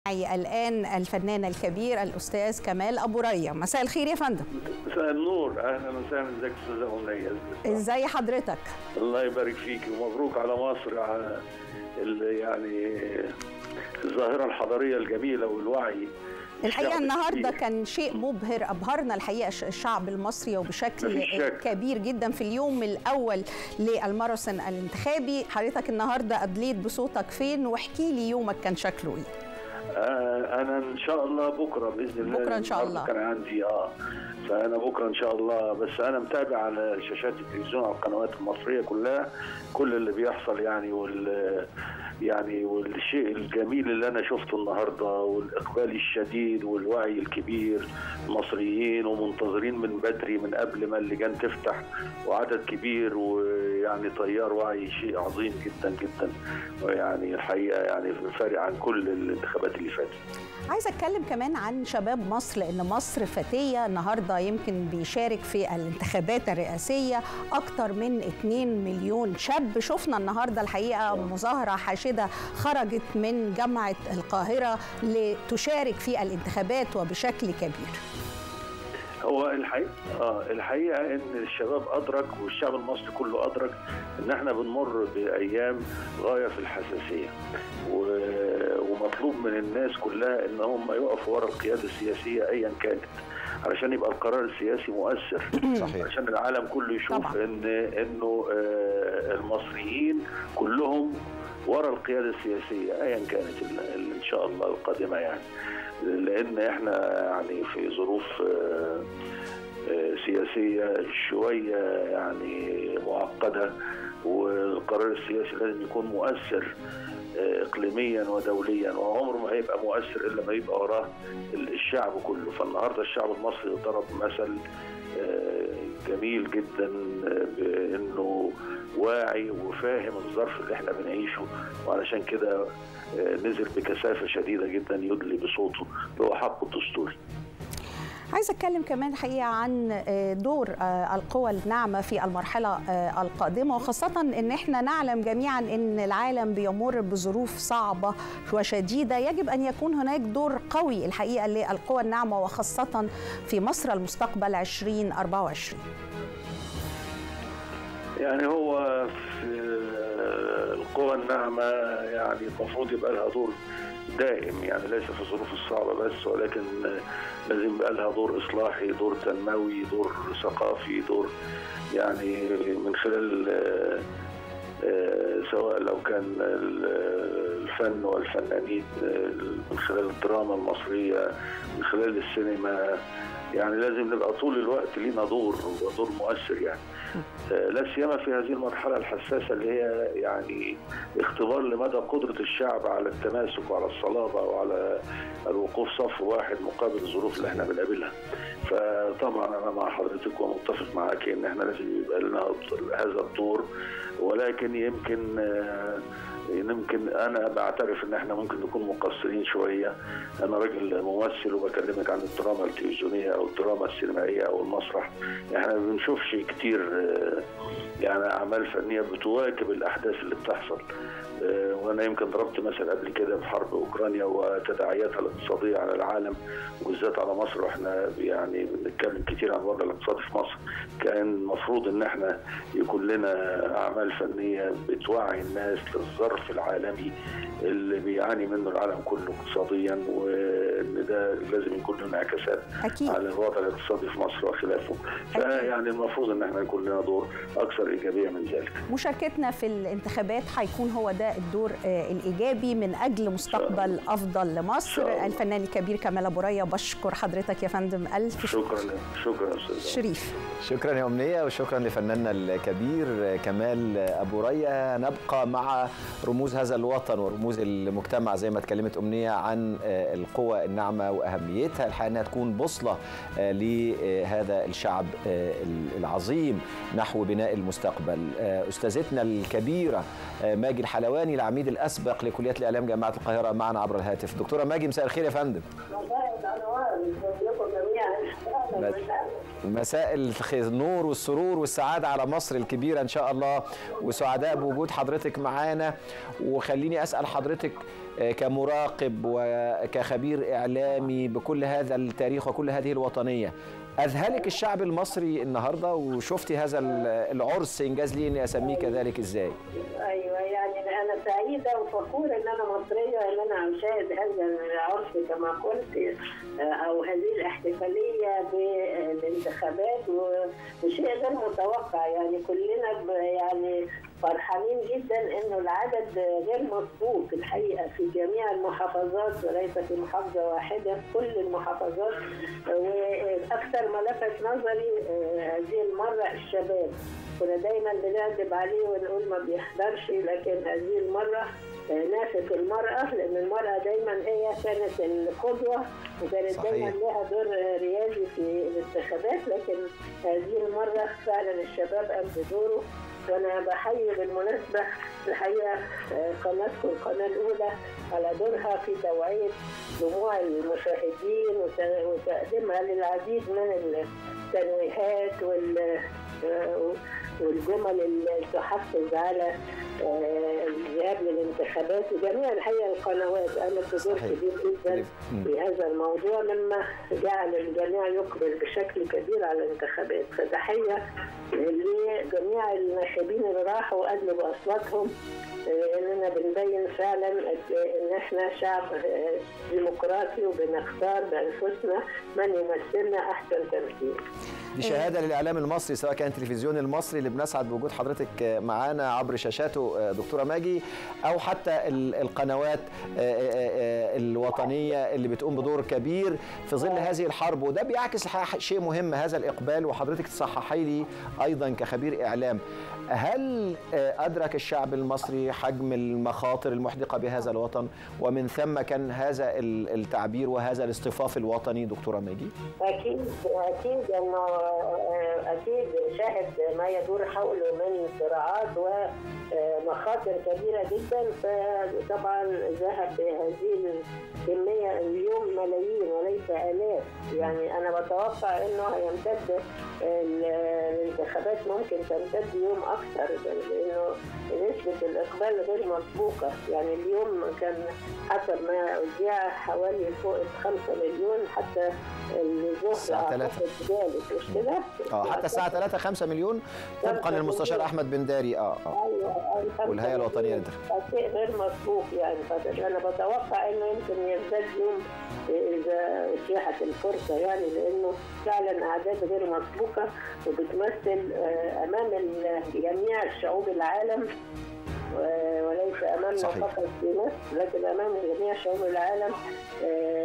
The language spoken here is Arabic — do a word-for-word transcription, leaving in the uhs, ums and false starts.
الآن الفنان الكبير الأستاذ كمال أبو ريا. مساء الخير يا فندم. مساء النور، أهلا وسهلا. ازيك يا أستاذة أمنية؟ ازي حضرتك؟ الله يبارك فيك ومبروك على مصر، على يعني الظاهرة الحضارية الجميلة والوعي. الحقيقة النهاردة كان شيء مبهر، أبهرنا الحقيقة الشعب المصري وبشكل كبير جدا في اليوم الأول للماراثون الانتخابي. حضرتك النهاردة أدليت بصوتك فين؟ واحكي لي يومك كان شكله إيه؟ آه أنا إن شاء الله بكرة بإذن الله. بكرة إن شاء الله كان عندي آه فأنا بكرة إن شاء الله، بس أنا متابع على شاشات التلفزيون على القنوات المصرية كلها كل اللي بيحصل يعني، وال يعني والشيء الجميل اللي أنا شفته النهاردة والإقبال الشديد والوعي الكبير. المصريين ومنتظرين من بدري، من قبل ما اللجان تفتح، وعدد كبير ويعني تيار وعي، شيء عظيم جدا جدا، ويعني الحقيقة يعني فارق عن كل الانتخابات اللي فاتت. عايزة أتكلم كمان عن شباب مصر، لأن مصر فتية النهاردة يمكن بيشارك في الانتخابات الرئاسية أكتر من اتنين مليون شاب. شفنا النهاردة الحقيقة مظاهرة حاشدة خرجت من جامعة القاهرة لتشارك في الانتخابات وبشكل كبير. هو الحقيقة اه الحقيقة ان الشباب ادرك والشعب المصري كله ادرك ان احنا بنمر بايام غاية في الحساسية، ومطلوب من الناس كلها ان هم يقفوا ورا القيادة السياسية ايا كانت، علشان يبقى القرار السياسي مؤثر. صحيح. عشان العالم كله يشوف طبعا. ان انه آه المصريين كلهم ورا القيادة السياسية ايا كانت ان شاء الله القادمة يعني، لأن احنا يعني في ظروف سياسية شوية يعني معقدة، والقرار السياسي لازم يكون مؤثر إقليميا ودوليا، وعمره ما هيبقى مؤثر إلا ما يبقى وراه الشعب كله. فالنهاردة الشعب المصري ضرب مثل جميل جدا بأنه واعي وفاهم الظرف اللي احنا بنعيشه، وعلشان كده نزل بكثافة شديدة جدا يدلي بصوته اللي هو حقه الدستوري. عايزة أتكلم كمان الحقيقة عن دور القوى الناعمة في المرحلة القادمة، وخاصة أن احنا نعلم جميعا أن العالم بيمر بظروف صعبة وشديدة. يجب أن يكون هناك دور قوي الحقيقة للقوى الناعمة، وخاصة في مصر المستقبل عشرين أربعة وعشرين. يعني هو في القوى الناعمة يعني المفروض يبقى لها دور دائم، يعني ليس في الظروف الصعبة بس، ولكن لازم يبقى لها دور إصلاحي، دور تنموي، دور ثقافي، دور يعني من خلال سواء لو كان الفن والفنانين، من خلال الدراما المصرية، من خلال السينما. يعني لازم نبقى طول الوقت لينا دور ودور مؤثر يعني، لا سيما في هذه المرحلة الحساسة اللي هي يعني اختبار لمدى قدرة الشعب على التماسك وعلى الصلابة وعلى الوقوف صف واحد مقابل الظروف اللي احنا بنقابلها. فطبعا انا مع حضرتك ومتفق معاك ان احنا لازم يبقى لنا هذا الدور، ولكن يمكن يمكن انا بعترف ان احنا ممكن نكون مقصرين شويه. انا راجل ممثل وبكلمك عن الدراما التلفزيونيه او الدراما السينمائيه او المسرح، احنا ما بنشوفش كتير يعني اعمال فنيه بتواكب الاحداث اللي بتحصل. وانا يمكن ضربت مثل قبل كده بحرب اوكرانيا وتداعياتها الاقتصاديه على العالم وبالذات على مصر، واحنا يعني بنتكلم كتير عن الوضع الاقتصادي في مصر. كان المفروض ان احنا يكون لنا اعمال فنيه بتوعي الناس للظرف العالمي اللي بيعاني منه العالم كله اقتصاديا، وان ده لازم يكون له انعكاسات على الوضع الاقتصادي في مصر وخلافه. فيعني المفروض ان احنا يكون لنا دور اكثر ايجابيه من ذلك. مشاركتنا في الانتخابات هيكون هو ده الدور الايجابي من اجل مستقبل افضل لمصر. الفنان الكبير كمال أبو ريا، بشكر حضرتك يا فندم. الف شكرا. شكرا استاذ شريف. شكرا يا أمنية، وشكرا لفناننا الكبير كمال أبو ريا. نبقى مع رموز هذا الوطن ورموز المجتمع زي ما اتكلمت أمنية عن القوى الناعمة وأهميتها، الحقيقة أنها تكون بوصلة لهذا الشعب العظيم نحو بناء المستقبل. أستاذتنا الكبيرة ماجي الحلواني، العميد الأسبق لكلية الإعلام جامعة القاهرة، معنا عبر الهاتف. دكتورة ماجي، مساء الخير يا فندم. مساء النور والسرور والسعادة على مصر الكبيرة إن شاء الله، وسعداء بوجود حضرتك معانا. وخليني أسأل حضرتك كمراقب وكخبير إعلامي بكل هذا التاريخ وكل هذه الوطنية، أذهلك الشعب المصري النهاردة وشفتي هذا العرس إنجاز لي أني أسميه كذلك إزاي؟ أيوة، يعني أنا سعيدة وفخورة أن أنا مصرية، أن أنا أشاهد هذا العرس كما قلت، أو هذه الاحتفالية بالانتخابات، وشيء غير متوقع. يعني كلنا يعني فرحانين جدا انه العدد غير مسبوق الحقيقه في جميع المحافظات وليس في محافظه واحده، في كل المحافظات. واكثر ما لفت نظري هذه المره الشباب. كنا دايما بنعتب عليه ونقول ما بيحضرش، لكن هذه المره نافت المرأة، لأن المرأة دايما هي كانت القدوة وكانت دايما لها دور ريادي في الانتخابات، لكن هذه المرة فعلا الشباب قام بدوره. وأنا بحيي بالمناسبة الحقيقة قناتكم القناة الأولى على دورها في توعية جموع المشاهدين وتقديمها للعديد من التنويهات وال والجمل اللي تحفز على الذهاب للانتخابات. وجميع الحقيقه القنوات قامت بدور كبير جدا في هذا الموضوع، مما جعل الجميع يقبل بشكل كبير على الانتخابات. فتحيه لجميع الناخبين اللي راحوا وقدموا باصواتهم، اننا بنبين فعلا ان احنا شعب ديمقراطي وبنختار بانفسنا من يمثلنا احسن تمثيل. دي شهاده للاعلام المصري، سواء كان التلفزيون المصري اللي بنسعد بوجود حضرتك معانا عبر شاشاته دكتوره ماجي، او حتى القنوات الوطنيه اللي بتقوم بدور كبير في ظل هذه الحرب. وده بيعكس شيء مهم، هذا الاقبال. وحضرتك تصححي لي ايضا كخبير اعلام، هل ادرك الشعب المصري حجم المخاطر المحدقه بهذا الوطن، ومن ثم كان هذا التعبير وهذا الاصطفاف الوطني دكتوره ماجي؟ اكيد اكيد انه اكيد شاهد ما يدور حوله من صراعات ومخاطر كبيره جدا. فطبعا ذهب بهذه الكميه اليوم ملايين وليس الاف. يعني انا بتوقع انه هيمتد الانتخابات، ممكن تمتد يوم اكثر، لانه نسبه الاقبال غير مسبوقه. يعني اليوم كان حسب ما اذيع حوالي فوق خمسة مليون، حتى الظهر ثلاثة ذلك مش كده؟ اه حتى الساعه ثلاثة خمسة مليون طبقا للمستشار احمد بنداري. اه اه ايوه والهيئه الوطنيه للانتخابات. شيء غير مسبوق. يعني فانا بتوقع انه يمكن يزداد يوم اذا اتيحت الفرصه، يعني لانه فعلا اعداد غير مسبوقه وبتمثل امام جميع شعوب العالم، وليس امامنا فقط في مصر، لكن امام جميع شعوب العالم